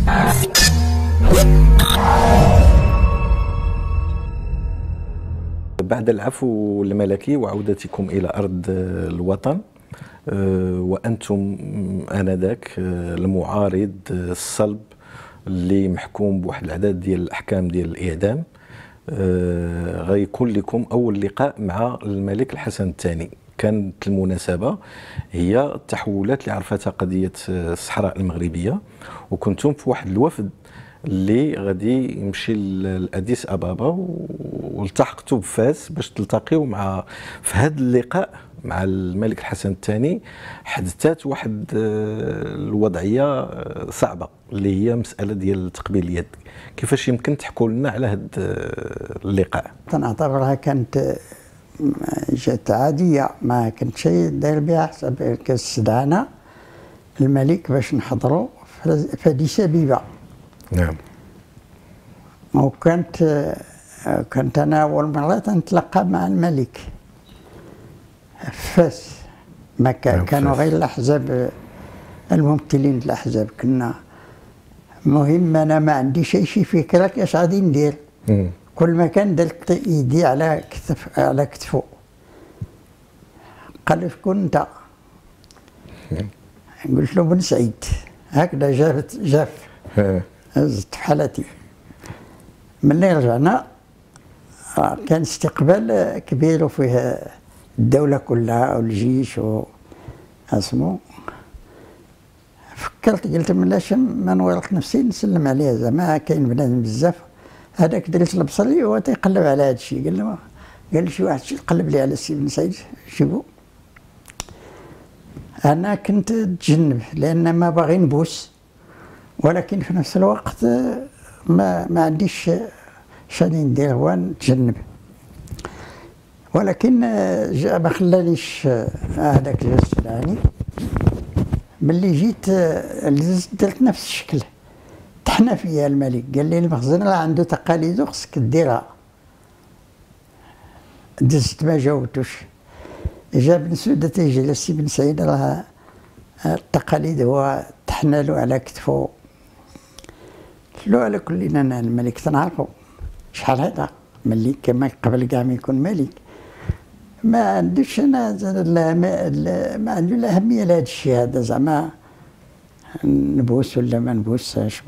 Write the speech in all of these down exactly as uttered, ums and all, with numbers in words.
بعد العفو الملكي وعودتكم إلى أرض الوطن، وأنتم آنذاك المعارض الصلب اللي محكوم بواحد العدد ديال الأحكام ديال الإعدام، غيكون لكم أول لقاء مع الملك الحسن الثاني. كانت المناسبة هي التحولات اللي عرفتها قضية الصحراء المغربية، وكنتم في واحد الوفد اللي غادي يمشي لأديس أبابا، والتحقتوا بفاس باش تلتقيوا مع في هذا اللقاء مع الملك الحسن الثاني. حدثت واحد الوضعية صعبة اللي هي مسألة ديال تقبيل اليد. كيفاش يمكن تحكوا لنا على هذا اللقاء؟ تنعتبرها كانت جات عادية، ما كنت شيء داير بها حساب. كاستدعانا الملك باش نحضروا في أديس أبابا. نعم. وكانت كنت أنا أول مرة نتلقى مع الملك فاس. ما كان كانوا غير الأحزاب الممثلين الأحزاب. كنا مهم أنا ما عنديش شي فكرة كاش غادي ندير. كل ما كان درت يدي على كتف على كتفه. قال لي شكون أنت؟ قلت له بن سعيد. هكذا جابت جاف هزت في حالتي. ملي رجعنا كان استقبال كبير وفيه الدولة كلها والجيش و اسمو. فكرت قلت ملاش ما نورط نفسي نسلم عليه، زعما كاين بنادم بزاف. هذاك دريت البصري وهو تيقلب على هذا الشيء. قال له قال لي شي واحد شي قلب لي على السي بن سعيد جيبو. انا كنت تجنب لان ما باغي نبوس، ولكن في نفس الوقت ما ما عنديش شادي ندير هو نتجنب. ولكن جاء ما خلانيش هذاك جا استدعاني. ملي جيت درت نفس الشكل. طحنا فيا الملك، قال لي المخزن راه عنده تقاليد وخصك ديرها. دزت ما جاوبتوش. جا بن سودة تيجي للسي بن سعيد، راه التقاليد هو طحنا له على كتفه. قلت له على كل انا الملك تنعرفو شحال هذا ملي كما قبل كاع ما يكون ملك. ما عندوش انا لا ما, ما عنده لا اهميه لهذا الشيء هذا، زعما نبوس ولا ما نبوسش.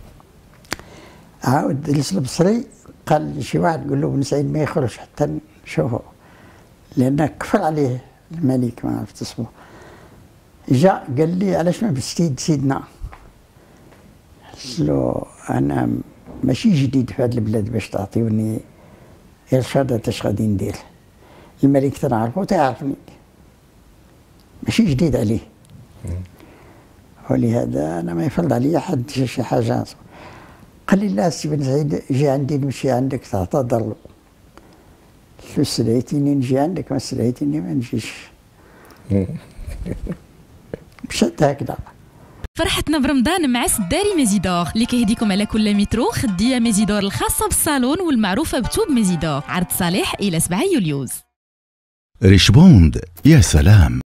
عاود جلس البصري قال لي شي واحد قول له بن سعيد ما يخرج حتى نشوفه، لان كفر عليه الملك ما عرفت اسمه. جا قال لي علاش ما بستيد سيدنا؟ قلت له انا ماشي جديد في هذه البلاد باش تعطيوني ارشادات اش غادي ندير. الملك تنعرفو تيعرفني، ماشي جديد عليه. ولهذا انا ما يفرض عليا حد شي حاجه. قال لي لا السي بن سعيد جي عندي نمشي عندك تعتذر له. قلت له استدعيتيني نجي عندك، ما استدعيتيني ما نجيش. مشيت هكذا. فرحتنا برمضان مع سداري ميزيدور اللي كيهديكم على كل مترو خديه ميزيدور الخاصه بالصالون والمعروفه بتوب ميزيدور. عرض صالح الى سبعة يوليوز. ريشبوند يا سلام.